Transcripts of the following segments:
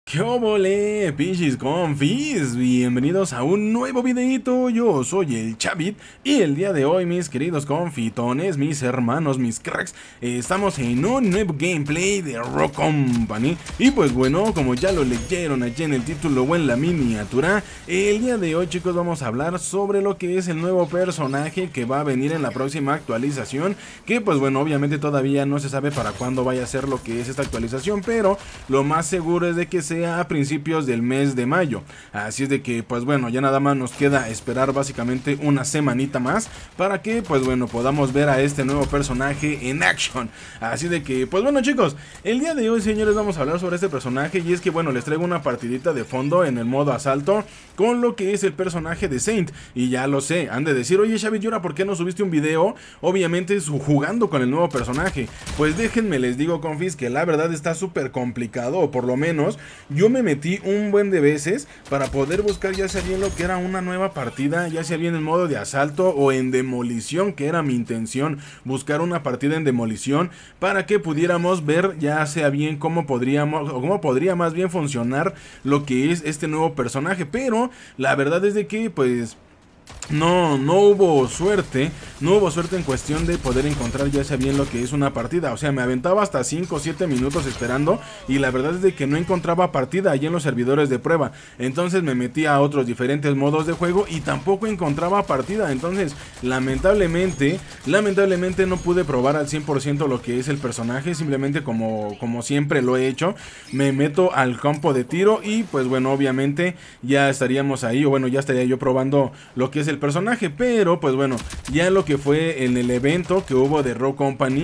¿Qué óvole, pinches confis? Bienvenidos a un nuevo videito. Yo soy el Chavit y el día de hoy, mis queridos confitones, mis hermanos, mis cracks, estamos en un nuevo gameplay de Rock Company. Y pues bueno, como ya lo leyeron allí en el título o en la miniatura, el día de hoy, chicos, vamos a hablar sobre lo que es el nuevo personaje que va a venir en la próxima actualización. Que pues bueno, obviamente todavía no se sabe para cuándo vaya a ser lo que es esta actualización, pero lo más seguro es de que sea a principios del mes de mayo. Así es de que pues bueno, ya nada más nos queda esperar básicamente una semanita más para que pues bueno podamos ver a este nuevo personaje en action. Así de que pues bueno, chicos, el día de hoy, señores, vamos a hablar sobre este personaje. Y es que bueno, les traigo una partidita de fondo en el modo asalto con lo que es el personaje de Saint. Y ya lo sé, han de decir: oye Xavi, ¿y ahora por qué no subiste un video? Obviamente jugando con el nuevo personaje. Pues déjenme les digo, confis, que la verdad está súper complicado, o por lo menos yo me metí un buen de veces para poder buscar ya sea bien lo que era una nueva partida, ya sea bien en modo de asalto o en demolición, que era mi intención, buscar una partida en demolición para que pudiéramos ver ya sea bien cómo podríamos, o cómo podría más bien funcionar lo que es este nuevo personaje. Pero la verdad es de que pues no hubo suerte en cuestión de poder encontrar ya sea bien lo que es una partida. O sea, me aventaba hasta 5 o 7 minutos esperando y la verdad es de que no encontraba partida allí en los servidores de prueba. Entonces me metí a otros diferentes modos de juego y tampoco encontraba partida. Entonces lamentablemente no pude probar al 100% lo que es el personaje. Simplemente como siempre lo he hecho, me meto al campo de tiro y pues bueno, obviamente ya estaríamos ahí, o bueno, ya estaría yo probando lo que es el personaje. Pero pues bueno, ya lo que fue en el evento que hubo de Rock Company,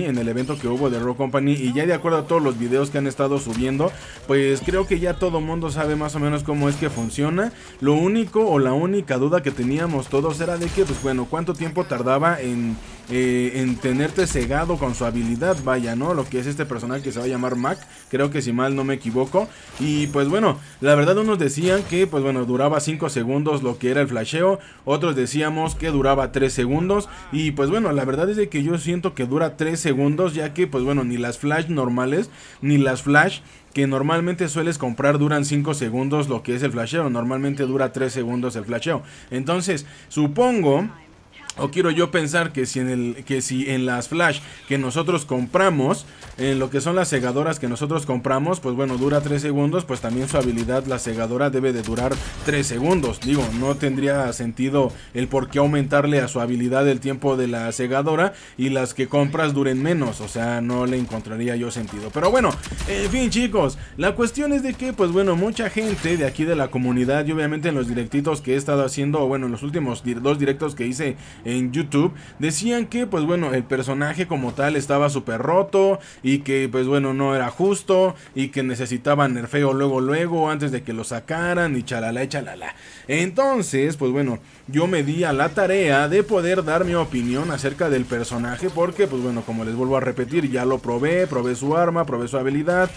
y ya de acuerdo a todos los videos que han estado subiendo, pues creo que ya todo mundo sabe más o menos cómo es que funciona. Lo único o la única duda que teníamos todos era de que pues bueno, cuánto tiempo tardaba en tenerte cegado con su habilidad, vaya, ¿no? Lo que es este personaje que se va a llamar Mac, creo que si mal no me equivoco. Y pues bueno, la verdad unos decían que pues bueno, duraba 5 segundos lo que era el flasheo, otros decíamos que duraba 3 segundos. Y pues bueno, la verdad es de que yo siento que dura 3 segundos, ya que pues bueno, ni las flash normales, ni las flash que normalmente sueles comprar duran 5 segundos lo que es el flasheo. Normalmente dura 3 segundos el flasheo. Entonces, supongo, o quiero yo pensar que si en las flash que nosotros compramos, en lo que son las segadoras que nosotros compramos, pues bueno, dura 3 segundos, pues también su habilidad, la segadora, debe de durar 3 segundos. Digo, no tendría sentido el por qué aumentarle a su habilidad el tiempo de la segadora y las que compras duren menos. O sea, no le encontraría yo sentido. Pero bueno, en fin, chicos, la cuestión es de que pues bueno, mucha gente de aquí de la comunidad, y obviamente en los directitos que he estado haciendo, o bueno, en los últimos 2 directos que hice en YouTube, decían que pues bueno, el personaje como tal estaba súper roto y que pues bueno, no era justo y que necesitaban nerfeo luego antes de que lo sacaran y chalala y chalala. Entonces pues bueno, yo me di a la tarea de poder dar mi opinión acerca del personaje, porque pues bueno, como les vuelvo a repetir, ya lo probé su arma, probé su habilidad,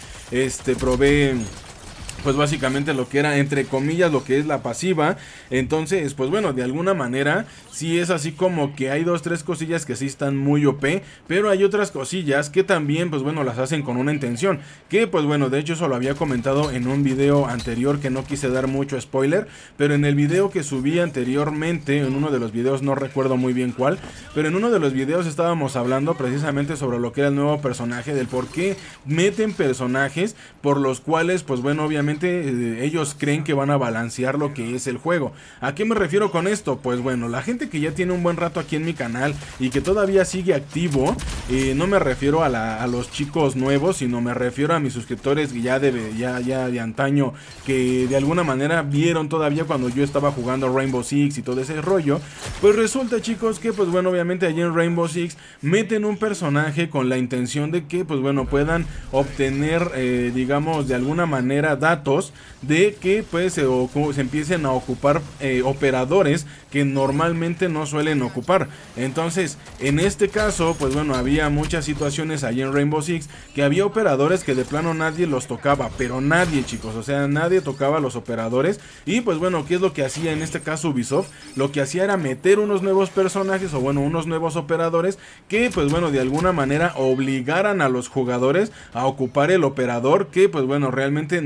probé pues básicamente lo que era, entre comillas, lo que es la pasiva. Entonces pues bueno, de alguna manera sí es así como que hay 2-3 cosillas que sí están muy OP, pero hay otras cosillas que también pues bueno, las hacen con una intención, que pues bueno, de hecho eso lo había comentado en un video anterior que no quise dar mucho spoiler, pero en el video que subí anteriormente, en uno de los videos, no recuerdo muy bien cuál, pero en uno de los videos estábamos hablando precisamente sobre lo que era el nuevo personaje, del por qué meten personajes por los cuales pues bueno, obviamente ellos creen que van a balancear lo que es el juego. ¿A qué me refiero con esto? Pues bueno, la gente que ya tiene un buen rato aquí en mi canal y que todavía sigue activo, no me refiero a los chicos nuevos, sino me refiero a mis suscriptores ya de antaño, que de alguna manera vieron todavía cuando yo estaba jugando Rainbow Six y todo ese rollo. Pues resulta, chicos, que pues bueno, obviamente allí en Rainbow Six meten un personaje con la intención de que pues bueno, puedan obtener digamos de alguna manera datos de que pues se empiecen a ocupar operadores que normalmente no suelen ocupar. Entonces en este caso pues bueno, había muchas situaciones allí en Rainbow Six que había operadores que de plano nadie los tocaba, pero nadie, chicos, o sea, nadie tocaba a los operadores. Y pues bueno, ¿qué es lo que hacía en este caso Ubisoft? Lo que hacía era meter unos nuevos personajes, o bueno, unos nuevos operadores que pues bueno, de alguna manera obligaran a los jugadores a ocupar el operador que pues bueno, realmente nunca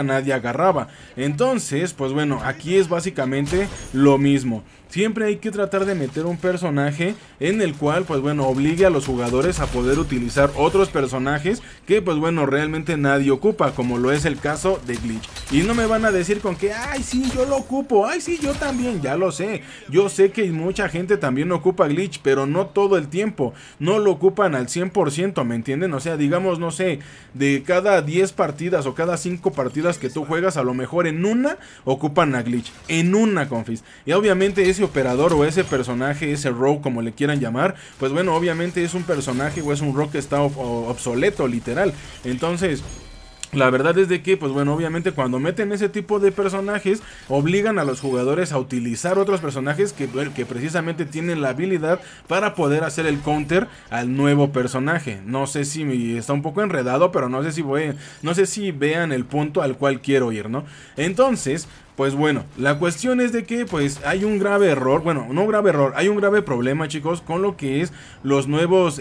nadie agarraba. Entonces, pues bueno, aquí es básicamente lo mismo. Siempre hay que tratar de meter un personaje en el cual, pues bueno, obligue a los jugadores a poder utilizar otros personajes que, pues bueno, realmente nadie ocupa, como lo es el caso de Glitch. Y no me van a decir con que, ay, sí, yo lo ocupo, ay, sí, yo también, ya lo sé. Yo sé que mucha gente también ocupa Glitch, pero no todo el tiempo, no lo ocupan al 100%, ¿me entienden? O sea, digamos, no sé, de cada 10 partidas o cada 5 partidas que tú juegas, a lo mejor en una ocupan a Glitch, en una, confis. Y obviamente ese operador o ese personaje, ese rogue como le quieran llamar, pues bueno, obviamente es un personaje o es un rogue que está obsoleto, literal. Entonces, la verdad es de que, pues bueno, obviamente cuando meten ese tipo de personajes, obligan a los jugadores a utilizar otros personajes que precisamente tienen la habilidad para poder hacer el counter al nuevo personaje. No sé si está un poco enredado, pero no sé si vean el punto al cual quiero ir, ¿no? Entonces, pues bueno, la cuestión es de que pues hay un grave error, bueno, no grave error, hay un grave problema, chicos, con lo que es los nuevos,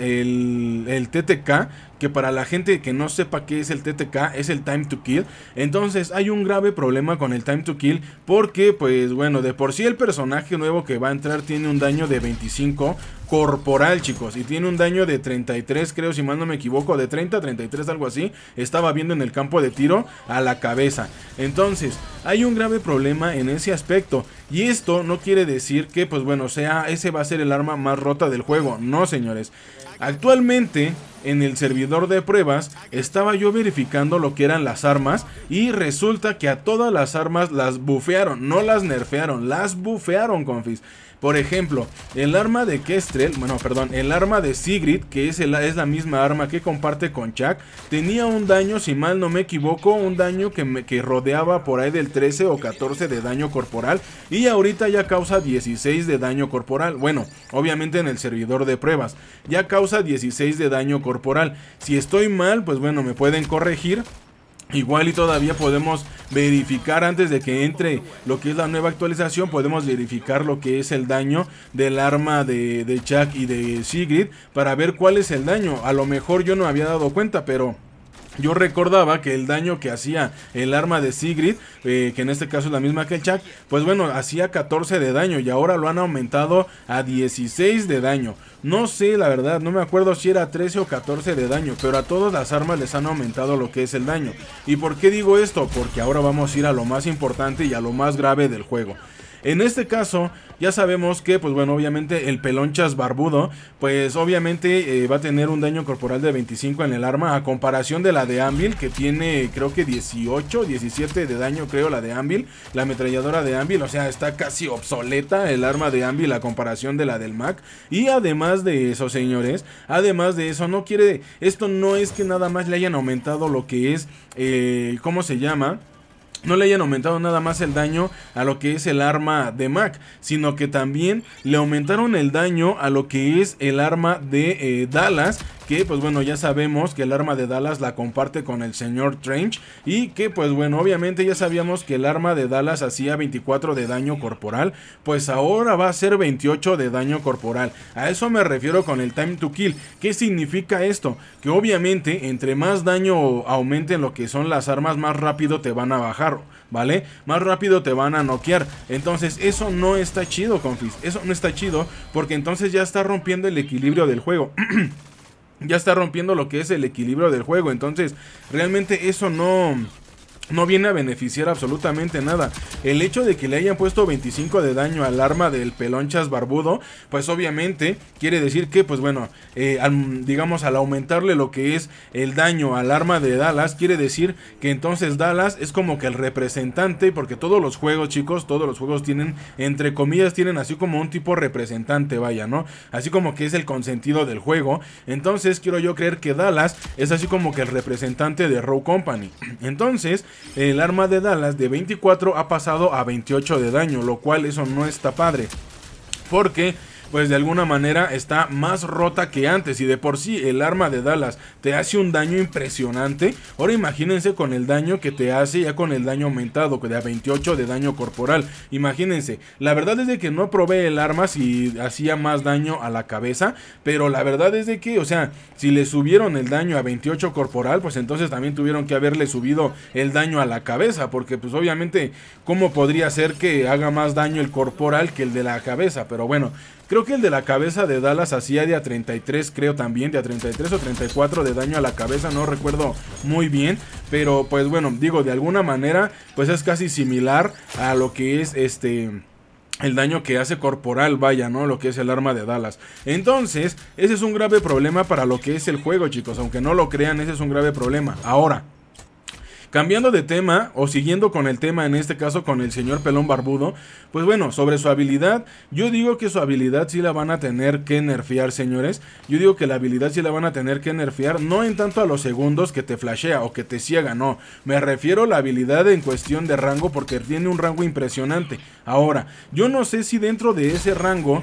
el TTK, que para la gente que no sepa qué es el TTK, es el Time to Kill. Entonces hay un grave problema con el Time to Kill, porque pues bueno, de por sí el personaje nuevo que va a entrar tiene un daño de 25 corporal, chicos, y tiene un daño de 33, creo, si mal no me equivoco, de 30 a 33, algo así, estaba viendo en el campo de tiro, a la cabeza. Entonces, hay un grave problema en ese aspecto, y esto no quiere decir que, pues bueno, ese va a ser el arma más rota del juego, no, señores. Actualmente, en el servidor de pruebas, estaba yo verificando lo que eran las armas, y resulta que a todas las armas las bufearon, no las nerfearon, las bufearon, confis. Por ejemplo, el arma de Kestrel, el arma de Sigrid, que es la misma arma que comparte con Chuck, tenía un daño, si mal no me equivoco, un daño que rodeaba por ahí del 13 o 14 de daño corporal, y ahorita ya causa 16 de daño corporal. Bueno, obviamente en el servidor de pruebas, ya causa 16 de daño corporal. Si estoy mal, pues bueno, me pueden corregir. Igual y todavía podemos verificar antes de que entre lo que es la nueva actualización, podemos verificar lo que es el daño del arma de Chuck y de Sigrid para ver cuál es el daño. A lo mejor yo no había dado cuenta, pero yo recordaba que el daño que hacía el arma de Sigrid, que en este caso es la misma que el Chuck, pues bueno, hacía 14 de daño y ahora lo han aumentado a 16 de daño. No sé, la verdad, no me acuerdo si era 13 o 14 de daño, pero a todas las armas les han aumentado lo que es el daño. ¿Y por qué digo esto? Porque ahora vamos a ir a lo más importante y a lo más grave del juego. En este caso, ya sabemos que, pues bueno, obviamente el pelonchas barbudo, pues obviamente va a tener un daño corporal de 25 en el arma, a comparación de la de Anvil, que tiene creo que 18, 17 de daño, creo, la de Anvil, la ametralladora de Anvil. O sea, está casi obsoleta el arma de Anvil a comparación de la del Mac. Y además de eso, señores, además de eso, esto no es que nada más le hayan aumentado lo que es, ¿cómo se llama? No le hayan aumentado nada más el daño a lo que es el arma de Mac, sino que también le aumentaron el daño a lo que es el arma de Dallas, que pues bueno, ya sabemos que el arma de Dallas la comparte con el señor Trench, y que pues bueno, obviamente ya sabíamos que el arma de Dallas hacía 24 de daño corporal, pues ahora va a ser 28 de daño corporal. A eso me refiero con el Time to Kill. ¿Qué significa esto? Que obviamente entre más daño aumenten lo que son las armas, más rápido te van a bajar, ¿vale? Más rápido te van a noquear. Entonces eso no está chido, confis. Eso no está chido, porque entonces ya está rompiendo el equilibrio del juego. Ya está rompiendo lo que es el equilibrio del juego. Entonces realmente eso no viene a beneficiar absolutamente nada. El hecho de que le hayan puesto 25 de daño al arma del pelonchas barbudo, pues obviamente quiere decir que, pues bueno, digamos, al aumentarle lo que es el daño al arma de Dallas, quiere decir que entonces Dallas es como que el representante, porque todos los juegos, chicos, todos los juegos tienen, entre comillas, tienen así como un tipo representante, vaya, ¿no? Así como que es el consentido del juego. Entonces quiero yo creer que Dallas es así como que el representante de Rogue Company. Entonces el arma de Dallas de 24 ha pasado a 28 de daño, lo cual eso no está padre, porque pues de alguna manera está más rota que antes. Y de por sí el arma de Dallas te hace un daño impresionante, ahora imagínense con el daño que te hace ya con el daño aumentado, que da 28 de daño corporal. Imagínense, la verdad es de que no probé el arma si hacía más daño a la cabeza, pero la verdad es de que, o sea, si le subieron el daño a 28 corporal, pues entonces también tuvieron que haberle subido el daño a la cabeza, porque pues obviamente, ¿cómo podría ser que haga más daño el corporal que el de la cabeza? Pero bueno, creo que el de la cabeza de Dallas hacía de a 33, creo también, de a 33 o 34 de daño a la cabeza, no recuerdo muy bien, pero pues bueno, digo, de alguna manera, pues es casi similar a lo que es el daño que hace corporal, vaya, ¿no? Lo que es el arma de Dallas. Entonces, ese es un grave problema para lo que es el juego, chicos, aunque no lo crean, ese es un grave problema. Ahora, cambiando de tema, o siguiendo con el tema, en este caso con el señor pelón barbudo, pues bueno, sobre su habilidad, yo digo que su habilidad sí la van a tener que nerfear, señores. Yo digo que la habilidad sí la van a tener que nerfear, no en tanto a los segundos que te flashea o que te ciega, no. Me refiero a la habilidad en cuestión de rango, porque tiene un rango impresionante. Ahora, yo no sé si dentro de ese rango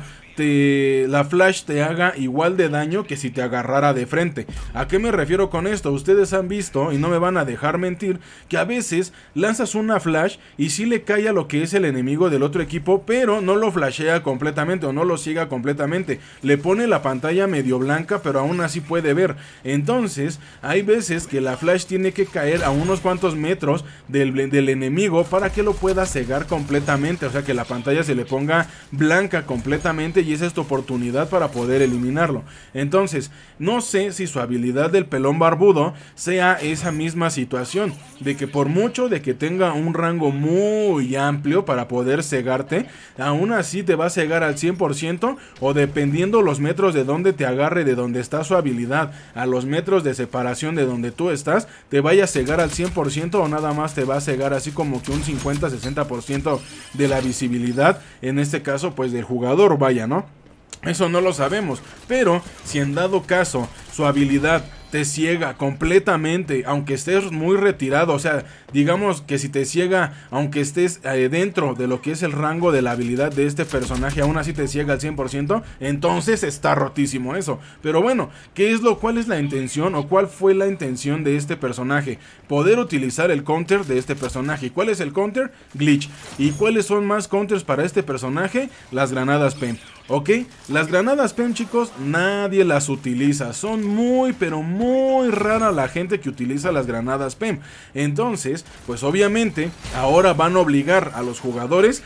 la flash te haga igual de daño que si te agarrara de frente. ¿A qué me refiero con esto? Ustedes han visto, y no me van a dejar mentir, que a veces lanzas una flash y sí le cae a lo que es el enemigo del otro equipo, pero no lo flashea completamente o no lo ciega completamente. Le pone la pantalla medio blanca, pero aún así puede ver. Entonces, hay veces que la flash tiene que caer a unos cuantos metros del enemigo para que lo pueda cegar completamente, o sea que la pantalla se le ponga blanca completamente, y esa es tu oportunidad para poder eliminarlo. Entonces, no sé si su habilidad del pelón barbudo sea esa misma situación, de que por mucho de que tenga un rango muy amplio para poder cegarte, aún así te va a cegar al 100%, o dependiendo los metros de donde te agarre, de donde está su habilidad, a los metros de separación de donde tú estás, te vaya a cegar al 100% o nada más te va a cegar así como que un 50-60% de la visibilidad, en este caso pues del jugador, vaya, ¿no? Eso no lo sabemos, pero si en dado caso su habilidad te ciega completamente, aunque estés muy retirado, o sea, digamos que si te ciega, aunque estés dentro de lo que es el rango de la habilidad de este personaje, aún así te ciega al 100%, entonces está rotísimo eso. Pero bueno, ¿cuál es la intención o cuál fue la intención de este personaje? Poder utilizar el counter de este personaje. ¿Cuál es el counter? Glitch. ¿Y cuáles son más counters para este personaje? Las granadas PEM. ¿Ok? Las granadas PEM, chicos, nadie las utiliza. Son muy, pero muy rara la gente que utiliza las granadas PEM. Entonces, pues obviamente, ahora van a obligar a los jugadores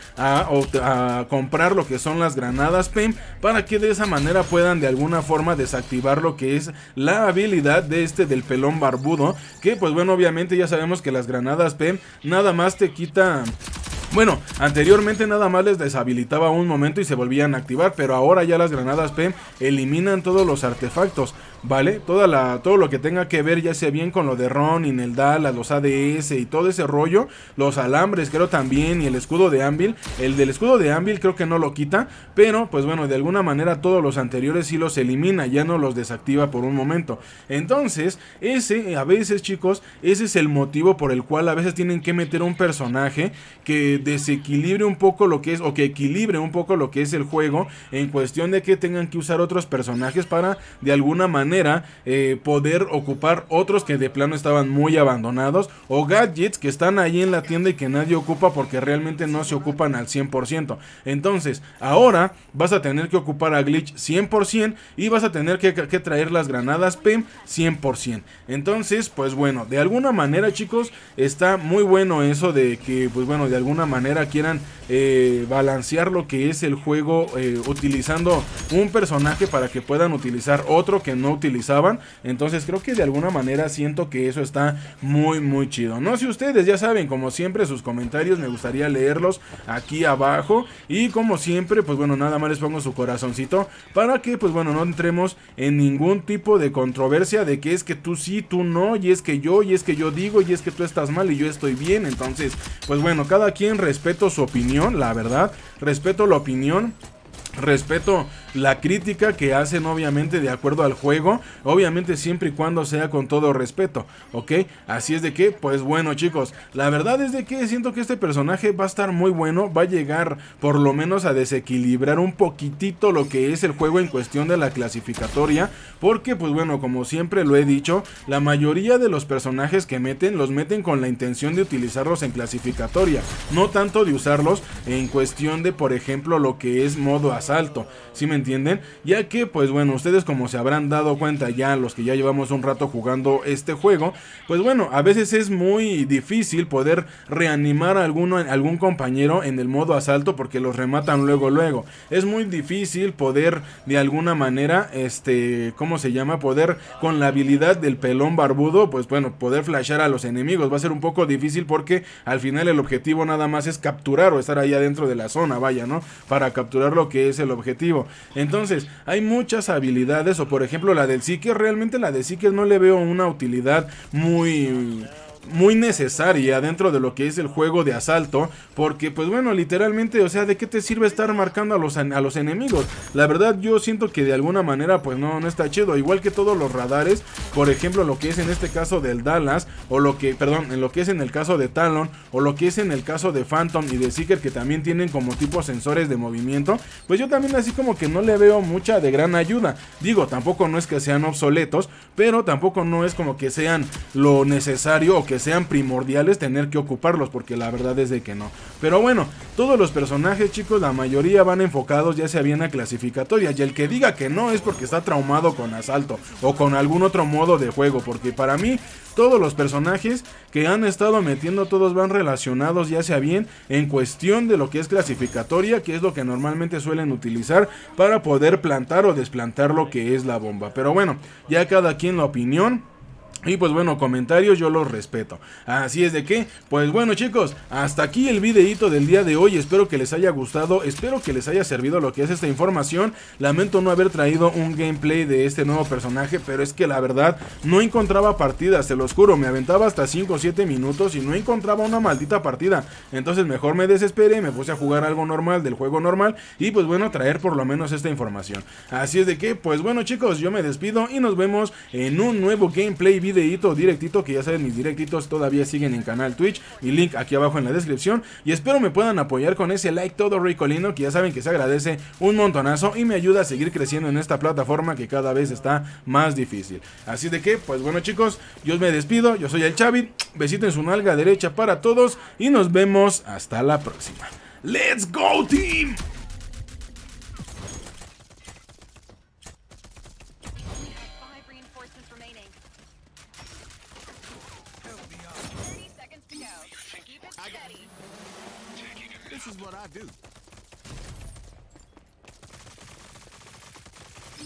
a comprar lo que son las granadas PEM, para que de esa manera puedan de alguna forma desactivar lo que es la habilidad del pelón barbudo. Que pues bueno, obviamente ya sabemos que las granadas PEM nada más te quitan... Bueno, anteriormente nada más les deshabilitaba un momento y se volvían a activar, pero ahora ya las granadas PEM eliminan todos los artefactos, ¿vale? Todo lo que tenga que ver ya sea bien con lo de Ronin, el Dallas, los ADS y todo ese rollo, los alambres creo también, y el escudo de Anvil. El del escudo de Anvil creo que no lo quita, pero pues bueno, de alguna manera todos los anteriores sí los elimina, ya no los desactiva por un momento. Entonces, a veces, chicos, ese es el motivo por el cual a veces tienen que meter un personaje que desequilibre un poco lo que es, o que equilibre un poco lo que es el juego, en cuestión de que tengan que usar otros personajes para de alguna manera poder ocupar otros que de plano estaban muy abandonados, o gadgets que están ahí en la tienda y que nadie ocupa porque realmente no se ocupan al 100%. Entonces ahora vas a tener que ocupar a Glitch 100% y vas a tener que traer las granadas PEM 100%. Entonces pues bueno, de alguna manera, chicos, está muy bueno eso de que pues bueno, de alguna manera quieran balancear lo que es el juego, utilizando un personaje para que puedan utilizar otro que no utilizaban. Entonces creo que de alguna manera siento que eso está muy muy chido. No sé ustedes, ya saben, como siempre sus comentarios me gustaría leerlos aquí abajo, y como siempre pues bueno, nada más les pongo su corazoncito para que pues bueno, no entremos en ningún tipo de controversia de que es que tú sí, tú no, y es que yo digo, y es que tú estás mal y yo estoy bien. Entonces pues bueno, cada quien, respeto su opinión, la verdad, respeto la opinión, respeto la crítica que hacen obviamente de acuerdo al juego, obviamente siempre y cuando sea con todo respeto, ¿ok? Así es de que, pues bueno chicos, la verdad es de que siento que este personaje va a estar muy bueno, va a llegar por lo menos a desequilibrar un poquitito lo que es el juego en cuestión de la clasificatoria, porque pues bueno, como siempre lo he dicho, la mayoría de los personajes que los meten con la intención de utilizarlos en clasificatoria, no tanto de usarlos en cuestión de, por ejemplo, lo que es modo asalto, ¿sí me entienden? Ya que pues bueno, ustedes como se habrán dado cuenta ya, los que ya llevamos un rato jugando este juego, pues bueno, a veces es muy difícil poder reanimar a algún compañero en el modo asalto porque los rematan luego. Es muy difícil poder de alguna manera, ¿cómo se llama? Poder con la habilidad del pelón barbudo, pues bueno, poder flashar a los enemigos. Va a ser un poco difícil porque al final el objetivo nada más es capturar o estar ahí adentro de la zona, vaya, ¿no? Para capturar lo que es el objetivo. Entonces, hay muchas habilidades, o por ejemplo la del Seeker, realmente la de Seeker no le veo una utilidad muy necesaria dentro de lo que es el juego de asalto, porque pues bueno, literalmente, o sea, ¿de qué te sirve estar marcando a los enemigos? La verdad yo siento que de alguna manera pues no está chido, igual que todos los radares, por ejemplo lo que es en este caso del Dallas, o en lo que es en el caso de Talon, o lo que es en el caso de Phantom y de Seeker, que también tienen como tipo sensores de movimiento, pues yo también así como que no le veo mucha de gran ayuda. Digo, tampoco no es que sean obsoletos, pero tampoco no es como que sean lo necesario o que sean primordiales tener que ocuparlos, porque la verdad es de que no. Pero bueno, todos los personajes chicos, la mayoría van enfocados ya sea bien a clasificatoria, y el que diga que no es porque está traumado con asalto o con algún otro modo de juego, porque para mí todos los personajes que han estado metiendo, todos van relacionados ya sea bien en cuestión de lo que es clasificatoria, que es lo que normalmente suelen utilizar para poder plantar o desplantar lo que es la bomba. Pero bueno, ya cada quien la opinión. Y pues bueno, comentarios yo los respeto. Así es de que, pues bueno chicos, hasta aquí el videito del día de hoy. Espero que les haya gustado, espero que les haya servido lo que es esta información. Lamento no haber traído un gameplay de este nuevo personaje, pero es que la verdad no encontraba partidas, se los juro. Me aventaba hasta 5 o 7 minutos y no encontraba una maldita partida. Entonces mejor me desesperé, me puse a jugar algo normal del juego normal y pues bueno, traer por lo menos esta información. Así es de que, pues bueno chicos, yo me despido y nos vemos en un nuevo gameplay videíto directito, que ya saben, mis directitos todavía siguen en canal Twitch, mi link aquí abajo en la descripción, y espero me puedan apoyar con ese like todo ricolino, que ya saben que se agradece un montonazo y me ayuda a seguir creciendo en esta plataforma que cada vez está más difícil. Así de que, pues bueno chicos, yo me despido, yo soy el Chavit, besito en su nalga derecha para todos y nos vemos hasta la próxima. ¡Let's go team! This is what I do.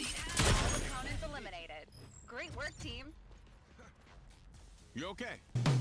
All opponents eliminated. Great work, team. You okay?